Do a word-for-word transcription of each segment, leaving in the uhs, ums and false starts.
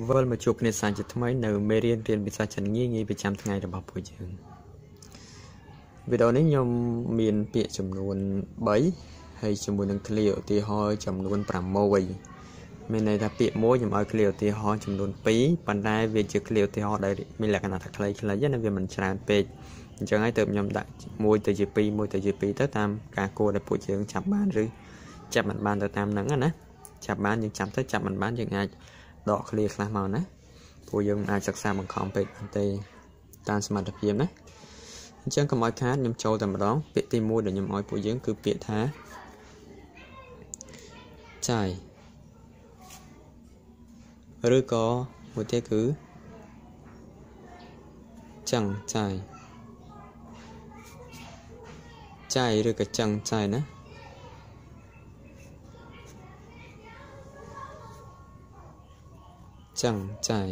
វិលមកជួបគ្នាសាជាថ្មីនៅមេរៀនរៀនភាសាចិនងាយងាយប្រចាំថ្ងៃរបស់ពួកយើងវីដេអូនេះខ្ញុំមានពាក្យចំនួន3ហើយជាមួយនឹងឃ្លាឧទាហរណ៍ចំនួន6មានន័យថាពាក្យមួយខ្ញុំឲ្យឃ្លាឧទាហរណ៍ចំនួន2ប៉ុន្តែវាជាឃ្លាឧទាហរណ៍ដែលមានលក្ខណៈថាខ្លីៗណាវាមិនច្រើនពេកអញ្ចឹងហើយទើបខ្ញុំដាក់មួយទៅជា2មួយទៅជា2ទៅតាមការគួរដែលពួកយើងចាប់បានឬចាប់មិនបានទៅតាមហ្នឹងណាចាប់បានយើងចាប់ទៅចាប់មិនបានយើងអាចដកឃ្លាខ្លះមកណាពួកយើងអាចសិក្សាបង្ខំពេកទេតាមសមត្ថភាពណាអញ្ចឹងកុំឲ្យខាតខ្ញុំចូលតែម្ដងពាក្យទី1ដែលខ្ញុំឲ្យពួកយើងគឺពាក្យថាចាយឬក៏មួយទៀតគឺចឹងចាយចាយឬក៏ចឹងចាយណាចឹងចាយ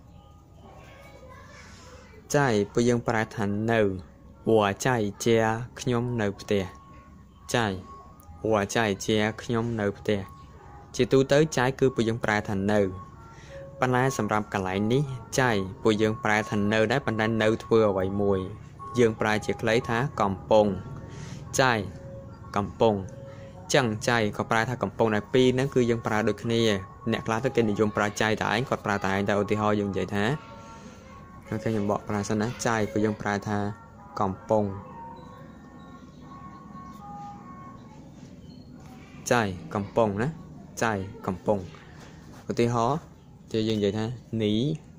ចាយពួកយើងប្រែថានៅវ៉ាចាយជាខ្ញុំនៅផ្ទះចាយវ៉ាចាយជាខ្ញុំនៅផ្ទះជាទូទៅចាយគឺពួកយើងប្រែថានៅប៉ុន្តែសម្រាប់កន្លែងនេះចាយពួកយើងប្រែថានៅដែរប៉ុន្តែនៅធ្វើអ្វីមួយយើងប្រែជាខ្លីថាកំពុងចាយកំពុងចឹងចាយក៏ប្រែថាកំពុងដែរពីរហ្នឹងគឺយើងប្រើដូចគ្នាអ្នកខ្លះទៅគេនិយមប្រើចាយតែឯងគាត់ប្រើតែឯងតែឧទាហរណ៍យើងនិយាយថាអូខេខ្ញុំបកប្រើសិនណាចាយគឺយើងប្រើថាកំពុងចាយកំពុងណាចាយកំពុងឧទាហរណ៍ជាយើងនិយាយថានី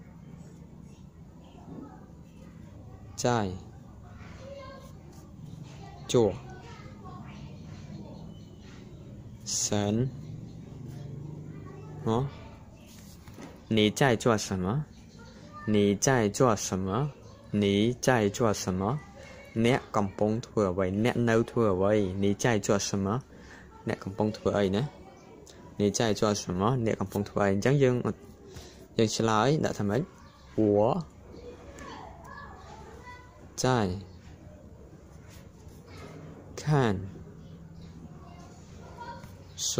ចាយជួ神哦你在做什么你在做什么你在做什么អ្នកកំពុងធ្វើអ្វីអ្នកនៅធ្វើអ្វី你在做什么អ្នកកំពុងធ្វើអីណា你在做什么អ្នកកំពុងធ្វើអីអញ្ចឹងយើងយើងឆ្លើយដាក់ថាម៉េច我在看书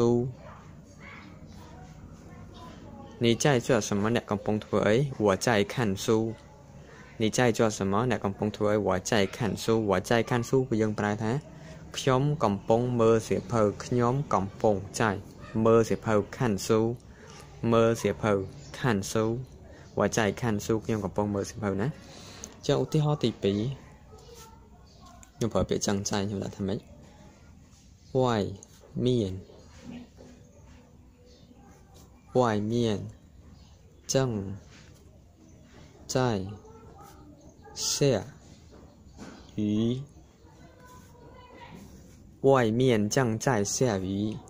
你在做什么អ្នកកំពុងធ្វើអី我在看书你在做什么អ្នកកំពុងធ្វើអី我在看书我在看书ពួកយើងប្រែថាខ្ញុំកំពុងមើលសៀវភៅខ្ញុំកំពុងចាយមើលសៀវភៅ看书មើលសៀវភៅ看书我在看书ខ្ញុំកំពុងមើលសៀវភៅណាចុះឧទាហរណ៍ទី2ខ្ញុំប្រើពាក្យចឹងចាយខ្ញុំដាក់ថាម៉េច外面外面正在下雨外面正在下雨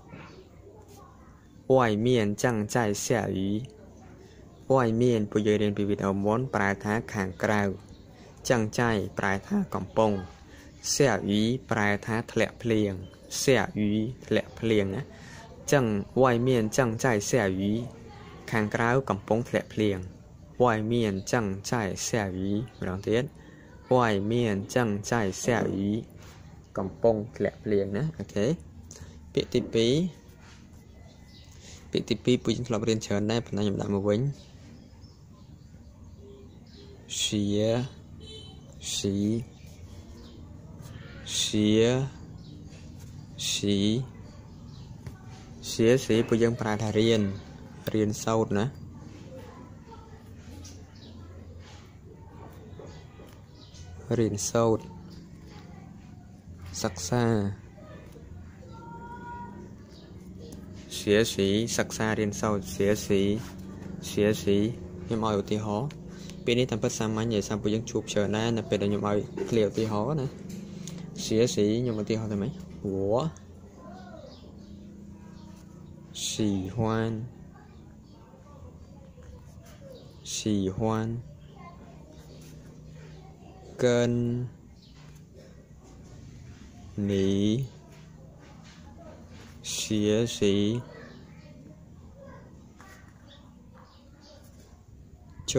外面正在下雨外面ពួកយើងរៀនពីវីដេអូមុនប្រែថាខាងក្រៅចឹងចៃប្រែថាកំពុង下雨ប្រែថាធ្លាក់ភ្លៀង下雨ធ្លាក់ភ្លៀងណាចឹង外面正在下雨ខាងក្រៅកំពុងធ្លាក់ភ្លៀង外面正在下雨ម្ដងទៀត外面正在下雨កំពុងធ្លាក់ភ្លៀងណាអូខេពាក្យទី2ពាក្យទី2ពួកយើងធ្លាប់រៀនច្រើនដែរប៉ុន្តែខ្ញុំដាក់មកវិញជាស៊ីជាស៊ីជាស៊ីពួកយើងប្រើថារៀនរៀនសូត្រណារៀនសូត្រសិក្សាជាស៊ីសិក្សារៀនសូត្រជាស៊ីជាស៊ីខ្ញុំឲ្យឧទាហរណ៍ពេលនេះតាមពិតសាមញ្ញឯសាពួកយើងជួបច្រើនដែរនៅពេលដែលខ្ញុំឲ្យឃ្លាឧទាហរណ៍ណាជាស៊ីខ្ញុំឧទាហរណ៍តែម៉េច我喜欢喜欢跟你学习中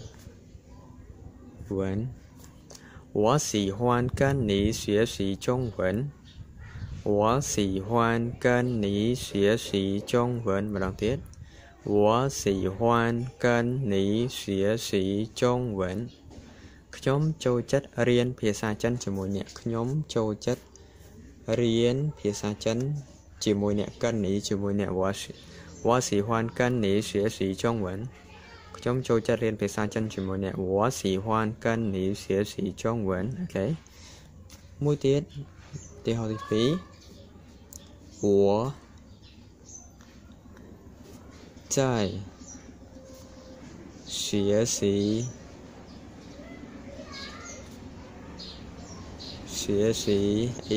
文我喜欢跟你学习中文我喜欢跟你学习中文ម្ដងទៀត我喜欢跟你学习中文 ខ្ញុំចូលចិត្តរៀនភាសាចិនជាមួយអ្នកខ្ញុំចូលចិត្តរៀនភាសាចិនជាមួយអ្នកកិននេះជាមួយអ្នក我我喜欢跟你学习中文ខ្ញុំចូលចិត្តរៀនភាសាចិនជាមួយអ្នក我喜欢跟你学习中文អូខេមួយទៀតទីហោទីពីរ我在学习学习英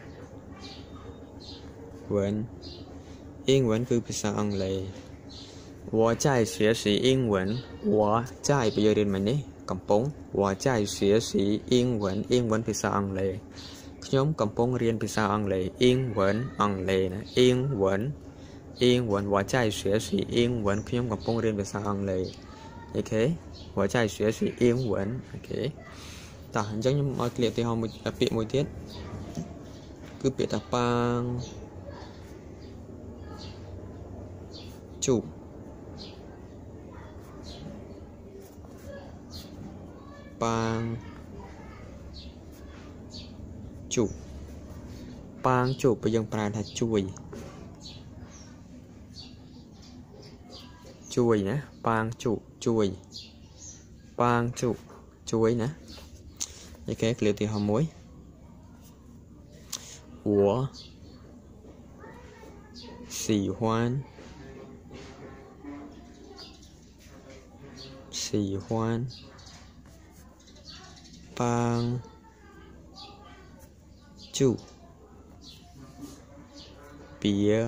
文英文គឺភាសាអង់គ្លេស我在学习英文我在bây giờរៀនមិញនេះកំពុង我在学习英文英文ភាសាអង់គ្លេសខ្ញុំកំពុងរៀនភាសាអង់គ្លេស英文អង់គ្លេសណា英文英文我在学习英文ខ្ញុំកំពុងរៀនភាសាអង់គ្លេសអូខេ我在学习英文អូខេតោះអញ្ចឹងខ្ញុំឲ្យក្លៀកទីហោមួយពាក្យមួយទៀតគឺពាក្យថាប៉ាងជូប៉ាងជូប៉ាងជូបើយើងប្រើថាជួយជួយណាប៉ាងជូជួយប៉ាងជូជួយណាអូខេក្លៀកទីហោមួយ我喜欢喜欢帮助别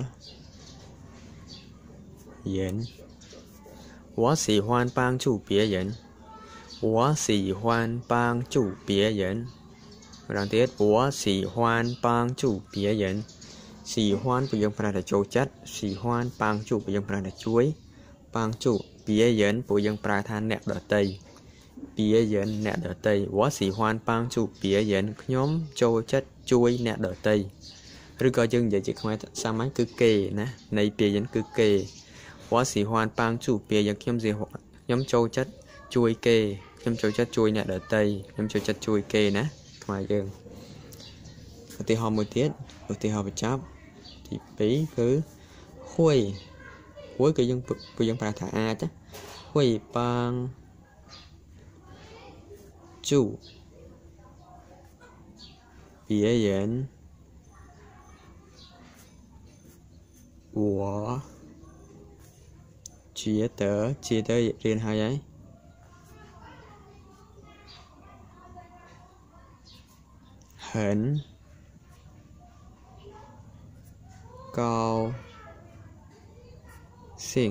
人我喜欢帮助别人我喜欢帮助别人Đoạn tiết我喜欢帮助别人喜欢bây giờ phải là châu chất喜欢帮助bây giờ phải là chuối帮助别人bây giờ phải là nẹt đỡ tây别人nẹt đỡ tây我喜欢帮助别人nhóm châu chất chuối nẹt đỡ tây rồi coi chừng vậy chỉ không sao mấy cứ kề nè này别人cứ kề我喜欢帮助别人nhóm gì nhóm châu chất chuối kề nhóm châu chất chuối nẹt đỡ tây nhóm châu chất chuối kề nè mà dừng thì họ một tiết thì họ phải chấp thì bí cứ khuy cuối cái dân cái dân phải thả a chứ khuy bằng chủ别人我觉得觉得riêng hai ấy很高兴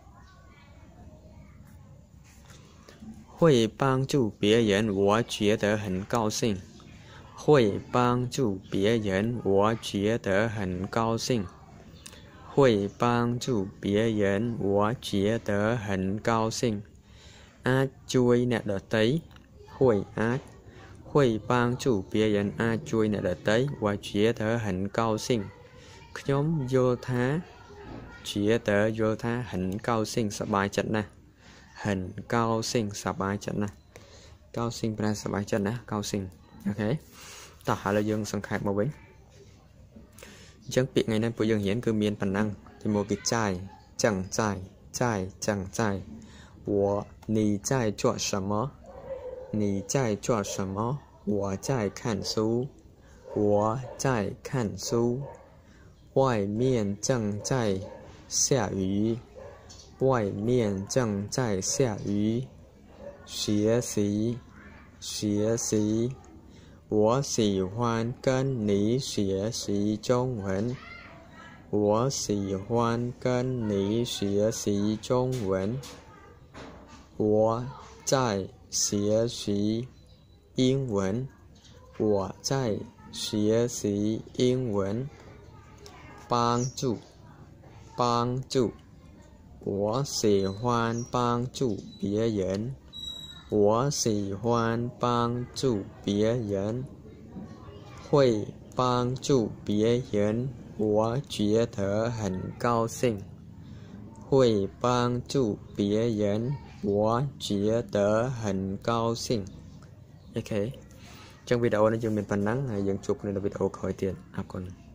会帮助别人我觉得很高兴会帮助别人我觉得很高兴会帮助别人我觉得很高兴 a chui nè đợt tới hội a会帮助别人a chui nè đợt tới và觉得很高兴 nhóm vô thá 觉得 vô thá 很高兴 สบายចិត្តណាស់ 很高兴 สบายចិត្តណាស់ cao sinh ប្រែ សบายចិត្តណាស់ cao sinh អូខេតោះឥឡូវយើងសង្ខេបមកវិញអញ្ចឹងពាក្យថ្ងៃនេះពួកយើងរៀនគឺមានប៉ុណ្ណឹងទីមួយគឺចាយចឹងចាយចាយចឹងចាយ我你在做什么你在做什么我在看书我在看书外面正在下雨外面正在下雨学习学习我喜欢跟你学习中文我喜欢跟你学习中文我在学习英文我在学习英文帮助帮助我喜欢帮助别人我喜欢帮助别人会帮助别人我觉得很高兴会帮助别人，我觉得很高兴。Ok. Trong video này chúng mình phần nắng, dừng chụp lên video khỏi tiền. À còn